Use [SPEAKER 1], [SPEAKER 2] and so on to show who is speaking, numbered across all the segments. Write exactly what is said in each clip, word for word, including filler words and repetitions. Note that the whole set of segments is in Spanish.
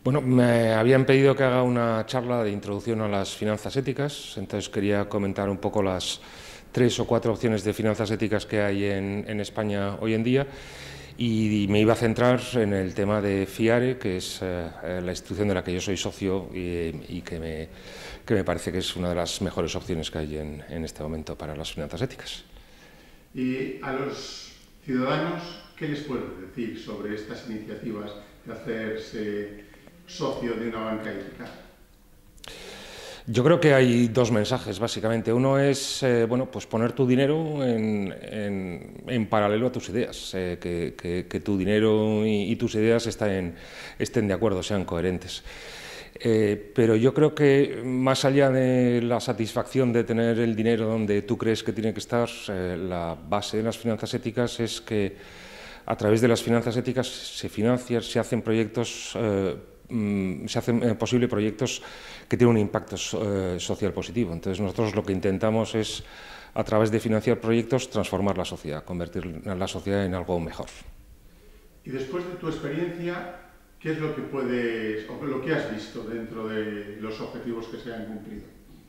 [SPEAKER 1] Bueno, me habían pedido que haga una charla de introducción a las finanzas éticas, entonces quería comentar un poco las tres o cuatro opciones de finanzas éticas que hay en, en España hoy en día y, y me iba a centrar en el tema de FIARE, que es eh, la institución de la que yo soy socio y, y que, me, que me parece que es una de las mejores opciones que hay en, en este momento para las finanzas éticas.
[SPEAKER 2] Y a los ciudadanos, ¿qué les puedes decir sobre estas iniciativas de hacerse socio de una banca ética?
[SPEAKER 1] Yo creo que hay dos mensajes, básicamente. Uno es eh, bueno, pues poner tu dinero en, en, en paralelo a tus ideas, eh, que, que, que tu dinero y, y tus ideas estén, estén de acuerdo, sean coherentes. Eh, pero yo creo que más allá de la satisfacción de tener el dinero donde tú crees que tiene que estar, eh, la base de las finanzas éticas es que a través de las finanzas éticas se financian, se hacen proyectos eh, se hacen eh, posible proyectos que tienen un impacto eh, social positivo. Entonces nosotros lo que intentamos es, a través de financiar proyectos, transformar la sociedad, convertir la sociedad en algo mejor.
[SPEAKER 2] Y después de tu experiencia, ¿qué es lo que puedes, o lo que has visto dentro de los objetivos que se han cumplido?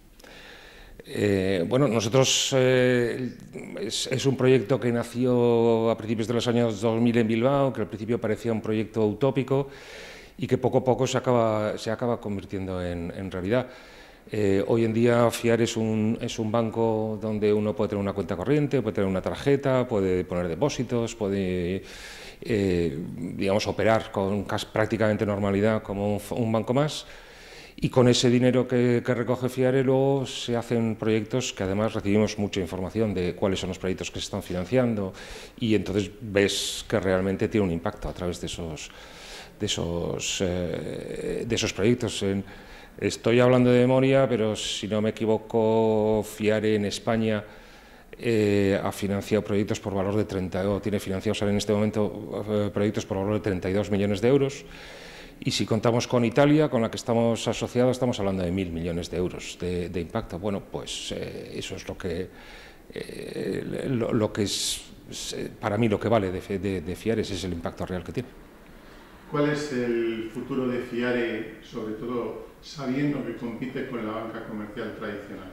[SPEAKER 1] Eh, bueno, nosotros eh, es, es un proyecto que nació a principios de los años dos mil en Bilbao, que al principio parecía un proyecto utópico y que poco a poco se acaba, se acaba convirtiendo en, en realidad. Eh, hoy en día FIARE es un, es un banco donde uno puede tener una cuenta corriente, puede tener una tarjeta, puede poner depósitos, puede eh, digamos, operar con casi prácticamente normalidad como un, un banco más. Y con ese dinero que, que recoge FIARE luego se hacen proyectos que además recibimos mucha información de cuáles son los proyectos que se están financiando y entonces ves que realmente tiene un impacto a través de esos, de esos, eh, de esos proyectos. En, estoy hablando de memoria, pero si no me equivoco, FIARE en España eh, ha financiado proyectos por valor de treinta, o tiene financiados en este momento eh, proyectos por valor de treinta y dos millones de euros. Y si contamos con Italia, con la que estamos asociados, estamos hablando de mil millones de euros de, de impacto. Bueno, pues eh, eso es lo que, eh, lo, lo que es, para mí, lo que vale de, de, de FIARE, ese es el impacto real que tiene.
[SPEAKER 2] ¿Cuál es el futuro de FIARE, sobre todo sabiendo que compite con la banca comercial tradicional?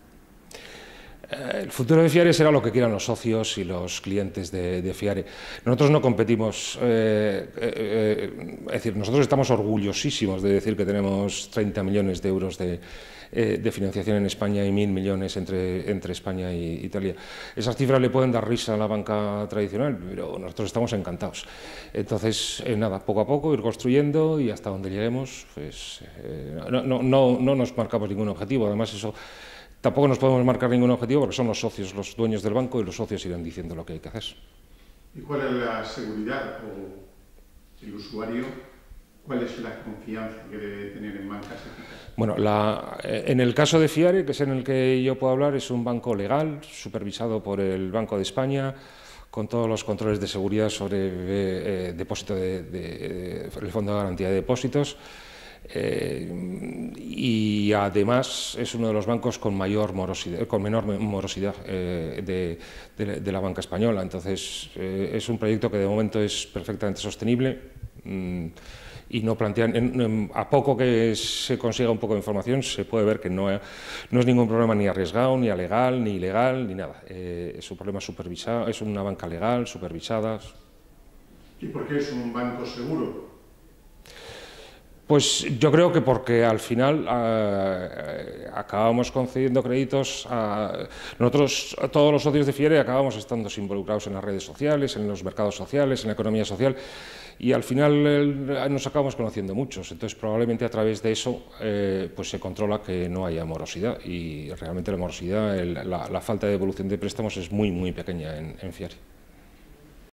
[SPEAKER 1] El futuro de FIARE será lo que quieran los socios y los clientes de, de FIARE. Nosotros no competimos, eh, eh, es decir, nosotros estamos orgullosísimos de decir que tenemos treinta millones de euros de, eh, de financiación en España y mil millones entre, entre España e Italia. Esas cifras le pueden dar risa a la banca tradicional, pero nosotros estamos encantados. Entonces, eh, nada, poco a poco ir construyendo y hasta donde lleguemos, pues eh, no, no, no, no nos marcamos ningún objetivo, además eso. Tampoco nos podemos marcar ningún objetivo porque son los socios, los dueños del banco, y los socios irán diciendo lo que hay que hacer.
[SPEAKER 2] ¿Y cuál es la seguridad o el usuario? ¿Cuál es la confianza que debe tener en bancas éticas?
[SPEAKER 1] Bueno, la, en el caso de FIARE, que es en el que yo puedo hablar, es un banco legal, supervisado por el Banco de España, con todos los controles de seguridad sobre eh, depósito de, de, de, el Fondo de Garantía de Depósitos. Eh, y además es uno de los bancos con mayor morosidad, con menor morosidad eh, de, de, de la banca española. Entonces eh, es un proyecto que de momento es perfectamente sostenible mmm, y no plantean, en, en, a poco que se consiga un poco de información se puede ver que no, no es ningún problema ni arriesgado, ni alegal, ni ilegal, ni nada. Eh, es un problema supervisado, es una banca legal, supervisada.
[SPEAKER 2] ¿Y por qué es un banco seguro?
[SPEAKER 1] Pues yo creo que porque al final eh, acabamos concediendo créditos a nosotros, a todos los socios de FIARE acabamos estando involucrados en las redes sociales, en los mercados sociales, en la economía social y al final eh, nos acabamos conociendo muchos, entonces probablemente a través de eso eh, pues se controla que no haya morosidad y realmente la morosidad, el, la, la falta de devolución de préstamos es muy muy pequeña en, en FIARE.